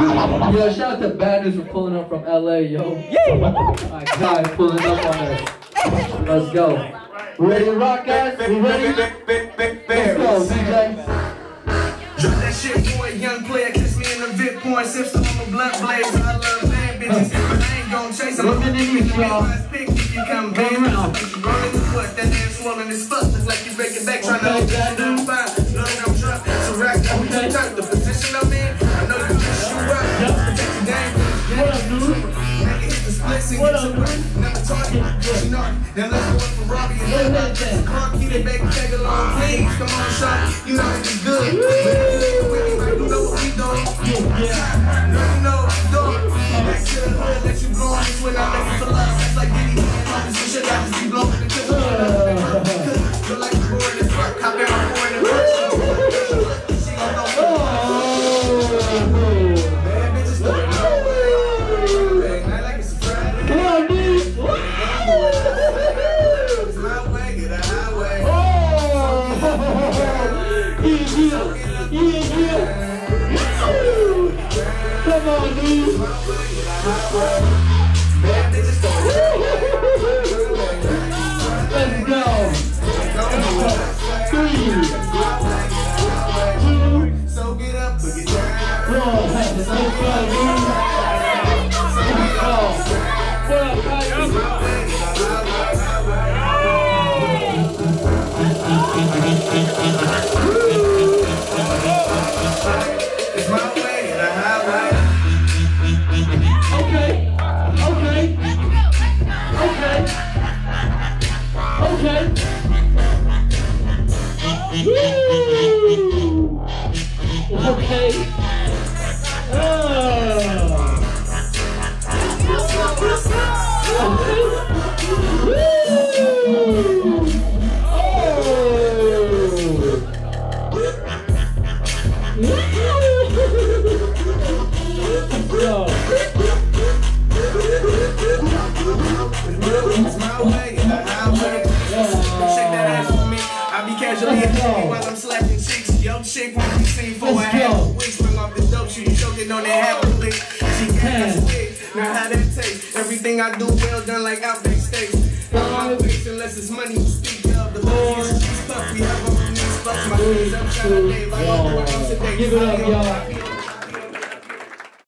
Yo, shout out to Bad News for pulling up from LA, yo. My guy pulling up on us. Let's go. Ready to rock, guys? We ready? Let's go, DJ. Drop that shit, boy, young player. Kiss me in the VIP point. Sip some on my blunt blades. I love bad bitches, but I ain't gon' chase them. Look at these, y'all. Pick if you come bang. Rolling the foot, that ass swollen as fuck. Looks like you breaking back, trying to hold that down fine. Look, I'm drunk, so rack up, the position I'm in. I know you can shoot up. What up, dude? What up, dude? Never talking, you know. Then let's go up for Robbie and then let's car, keep it back, tag along, please. Come on, son, you know it's good. You know what we doing. You know what we doing. Back to the hood, let you blow on this when I make it for love. That's like Diddy. This shit I just be blowing the kill. Feel like you're bored as fuck. Hop in my board and work. She gon' know. Bad bitches doing no way. Night like it's a Friday. Come on, dude. It's my way, get a highway. Yeah. Come on, dude. Let's go. 3, 2, So get up, put it down. 1. Let's go, dude. Let's go. What up, guys? It's my way, the highway. Okay. Woo! Okay. It's my way, the highway. Shake that ass for me. I be casually hitting while I'm slapping cheeks. Yo, chick when you see for a half a week. Spring off the dope, she choking on that half a lick. She got the stick. Now how that taste? Everything I do well done like Outback Steaks. No my face unless it's money you speak of. The lowest cheese puff we have on these fucks. My friends up, shout out Dave. I love the way I'm today. Give it up, y'all.